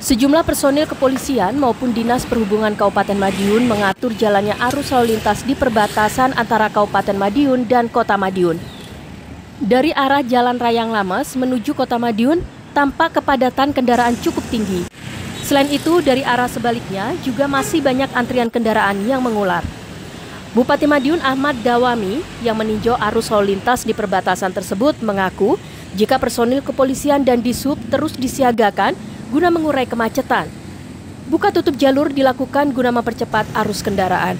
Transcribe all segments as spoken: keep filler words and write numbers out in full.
Sejumlah personil kepolisian maupun Dinas Perhubungan Kabupaten Madiun mengatur jalannya arus lalu lintas di perbatasan antara Kabupaten Madiun dan Kota Madiun. Dari arah Jalan Rayang Lames menuju Kota Madiun, tampak kepadatan kendaraan cukup tinggi. Selain itu, dari arah sebaliknya juga masih banyak antrian kendaraan yang mengular. Bupati Madiun Ahmad Dawami yang meninjau arus lalu lintas di perbatasan tersebut mengaku jika personil kepolisian dan Dishub terus disiagakan guna mengurai kemacetan. Buka tutup jalur dilakukan guna mempercepat arus kendaraan.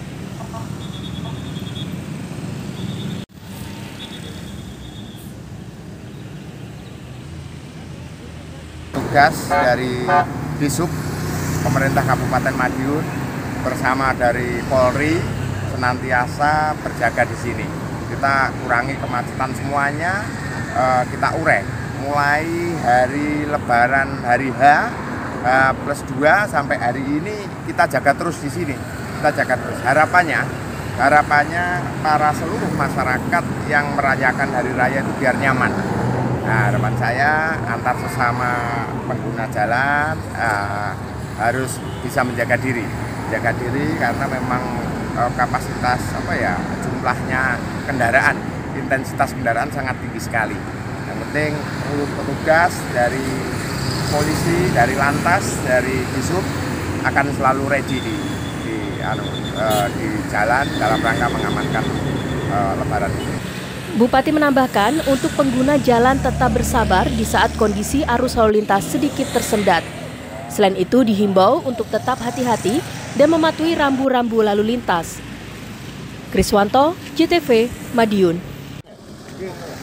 Tugas dari Dishub Pemerintah Kabupaten Madiun bersama dari Polri senantiasa berjaga di sini. Kita kurangi kemacetan semuanya, kita urai. Mulai hari Lebaran hari H plus dua sampai hari ini kita jaga terus di sini. Kita jaga terus. Harapannya, harapannya para seluruh masyarakat yang merayakan hari raya itu biar nyaman. Nah, harapan saya antar sesama pengguna jalan uh, harus bisa menjaga diri, menjaga diri karena memang uh, kapasitas apa ya jumlahnya kendaraan, intensitas kendaraan sangat tinggi sekali. Yang penting petugas dari polisi, dari lantas, dari Dishub akan selalu ready di di, anu, uh, di jalan dalam rangka mengamankan uh, Lebaran ini. Bupati menambahkan untuk pengguna jalan tetap bersabar di saat kondisi arus lalu lintas sedikit tersendat. Selain itu dihimbau untuk tetap hati-hati dan mematuhi rambu-rambu lalu lintas. Kriswanto, J T V, Madiun.